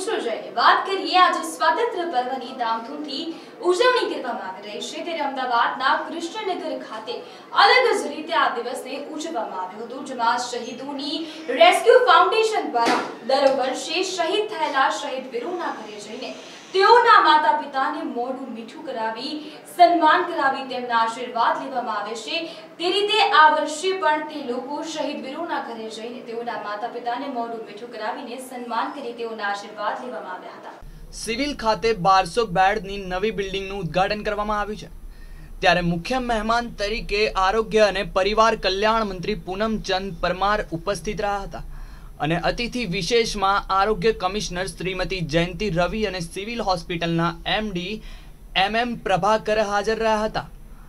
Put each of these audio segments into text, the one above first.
दूसरो जઈને વાત કરીએ આજે સ્વાતંત્ર્ય પર્વની ધામધૂમથી ઉજવણી કરવામાં આવી રહી છે ત્યારે અમદાવાદના કૃષ્ણનગર ખાતે અલગ જ રીતે આ દિવસને ઉજવવામાં આવ્યો હતો જેમાં શહીદોની રેસ્ક્યુ ફાઉન્ડેશન દ્વારા દર વર્ષે શહીદ થયેલા શહીદ વીરોના ઘરે જઈને તેઓના માતા પિતાને મોઢું મીઠું કરાવી સન્માન કરાવી તેમના આશીર્વાદ લેવામાં આવે છે તે રીતે આ વર્ષે પણ તે લોકો શહીદ વીરોના ઘરે જઈને તેઓના માતા પિતાને મોઢું મીઠું કરાવીને સન્માન કરી તેઓના આશીર્વાદ લેવામાં આવ્યા હતા। સિવિલ ખાતે 1200 બેડની નવી બિલ્ડિંગનું ઉદ્ઘાટન કરવામાં આવ્યું છે ત્યારે મુખ્ય મહેમાન તરીકે આરોગ્ય અને પરિવાર કલ્યાણ મંત્રી પૂનમચંદ પરમાર ઉપસ્થિત રહ્યા હતા અને અતિથિ વિશેષમાં આરોગ્ય કમિશનર શ્રીમતી જયંતિ રવિ અને સિવિલ હોસ્પિટલના એમડી એમએમ પ્રભાકર હાજર રહ્યા હતા।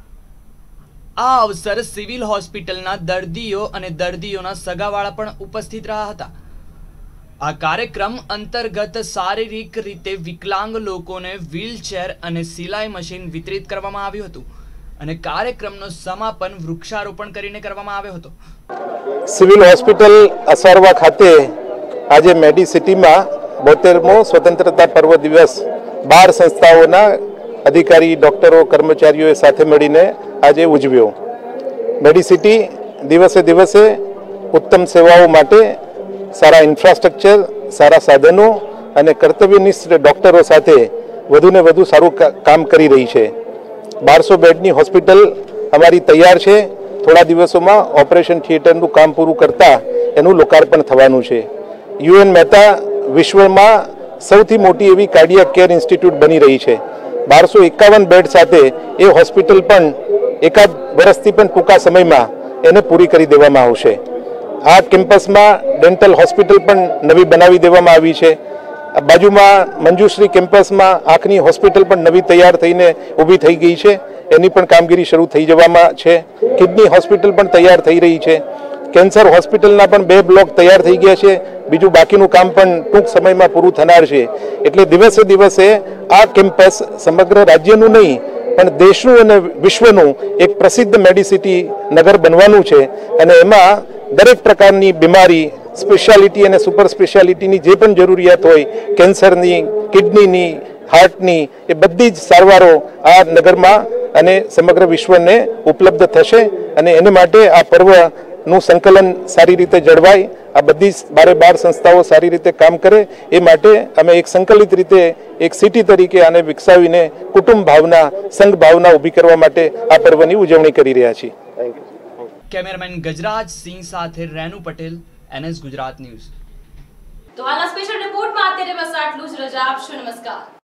આ અવસર સિવિલ હોસ્પિટલના દર્દીઓ અને દર્દીઓના સગાવાળા પણ ઉપસ્થિત રહ્યા હતા। આ કાર્યક્રમ અંતર્ગત શારીરિક રીતે વિકલાંગ લોકોને વ્હીલચેર અને સિલાઈ મશીન વિતરિત કરવામાં આવ્યું હતું અને કાર્યક્રમનો સમાપન વૃક્ષારોપણ કરીને કરવામાં આવ્યો હતો। સિવિલ હોસ્પિટલ અસારવા ખાતે આજે મેડિસિટીમાં 72મો સ્વતંત્રતા પર્વ દિવસ 12 સંસ્થાઓના અધિકારી ડોક્ટરો કર્મચારીઓએ સાથે મળીને આજે ઉજવ્યો। મેડિસિટી દિવસે દિવસે ઉત્તમ સેવાઓ માટે સારા ઇન્ફ્રાસ્ટ્રક્ચર સારા સાધનો અને કર્તવ્યનિષ્ઠ ડોક્ટરો સાથે વધુને વધુ સારું કામ કરી રહી છે। 1200 બેડની હોસ્પિટલ અમારી તૈયાર છે। થોડા દિવસોમાં ઓપરેશન થિયેટરનું કામ પૂરું કરતા એનું લોકાર્પણ થવાનું છે। યુએન મહેતા વિશ્વમાં સૌથી મોટી એવી કાર્ડિયાક કેર ઇન્સ્ટિટ્યૂટ બની રહી છે। 1251 બેડ સાથે એ હોસ્પિટલ પણ એકાદ વર્ષથી પણ ટૂંકા સમયમાં એને પૂરી કરી દેવામાં આવશે। આ કેમ્પસમાં ડેન્ટલ હોસ્પિટલ પણ નવી બનાવી દેવામાં આવી છે। બાજુમાં મંજુશ્રી કેમ્પસમાં આંખની હોસ્પિટલ પણ નવી તૈયાર થઈને ઊભી થઈ ગઈ છે। એની પણ કામગીરી શરૂ થઈ જવામાં છે। કિડની હોસ્પિટલ પણ તૈયાર થઈ રહી છે। કેન્સર હોસ્પિટલના પણ 2 બ્લોક તૈયાર થઈ ગયા છે। બીજું બાકીનું કામ પણ ટૂંક સમયમાં પૂરું થનાર છે। એટલે દિવસે દિવસે આ કેમ્પસ સમગ્ર રાજ્યનું નહીં પણ દેશનું અને વિશ્વનું એક પ્રસિદ્ધ મેડિસિટી નગર બનવાનું છે અને એમાં દરેક પ્રકારની બીમારી સ્પેશિયાલિટી અને સુપર સ્પેશિયાલિટીની જે પણ જરૂરિયાત હોય કેન્સરની કિડનીની હાર્ટની એ બધી જ સારવારો આ નગરમાં અને સમગ્ર વિશ્વને ઉપલબ્ધ થશે અને એને માટે આ પર્વનું સંકલન સારી રીતે જળવાય આ બધી 12 સંસ્થાઓ સારી રીતે કામ કરે એ માટે અમે એક સંકલિત રીતે એક સિટી તરીકે આને વિકસાવીને કુટુંબ ભાવના સંઘ ભાવના ઊભી કરવા માટે આ પર્વની ઉજવણી કરી રહ્યા છીએ। કેમેરામેન ગજરાજ સિંહ સાથે રેનુ પટેલ NS ગુજરાત ન્યૂઝ। તો હાલના સ્પેશિયલ રિપોર્ટમાં અત્યારે બસ આટલું જ। રજા આપશો। નમસ્કાર।